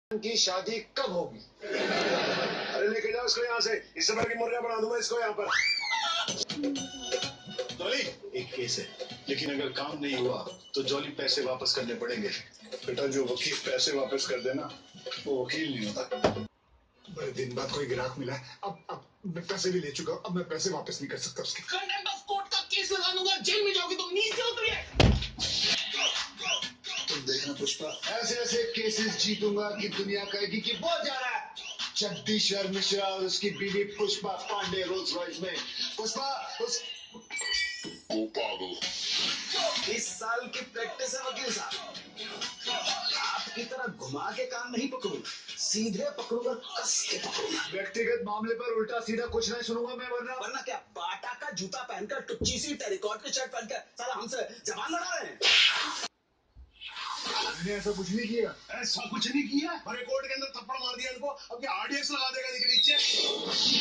की शादी कब होगी? अरे लेके जाओ इसको यहाँ से, इस समय की मुर्गा बना दूंगा इसको यहाँ पर। जॉली, एक केस है, लेकिन अगर काम नहीं हुआ तो जॉली पैसे वापस करने पड़ेंगे। बेटा जो वकील पैसे वापस कर देना वो वकील नहीं होता। बड़े दिन बाद कोई ग्राहक मिला है, अब मैं पैसे भी ले चुका हूँ, अब मैं पैसे वापस नहीं कर सकता उसके। कंटेम्प्ट ऑफ कोर्ट का केस लगा दूंगा, जेल में जाओगे तुम, नीचे उतरिए। तुम देखना पुष्पा, ऐसे ऐसे केसेस जीतूंगा कि दुनिया कहेगी कि वो जा रहा है जगदीश्वर मिश्रा और उसकी बीवी पुष्पा पांडे रोल्स रॉयस में। पुष्पा पागल। इस साल की प्रैक्टिस है वकील साहब, आपकी तरह घुमा के काम नहीं पकड़ूंगा, सीधे पकड़ूंगा, कस के पकड़ूंगा। व्यक्तिगत मामले पर उल्टा सीधा कुछ नहीं सुनूंगा मैं, वरना क्या बाटा का जूता पहनकर टुच्ची सी टेरिकॉट की शर्ट पहनकर साला हमसे जबान लड़ा रहे हैं। मैंने ऐसा कुछ नहीं किया, ऐसा कुछ नहीं किया। अरे कोर्ट के अंदर थप्पड़ मार दिया इनको, अब क्या आरडीएक्स लगा देगा इनके नीचे।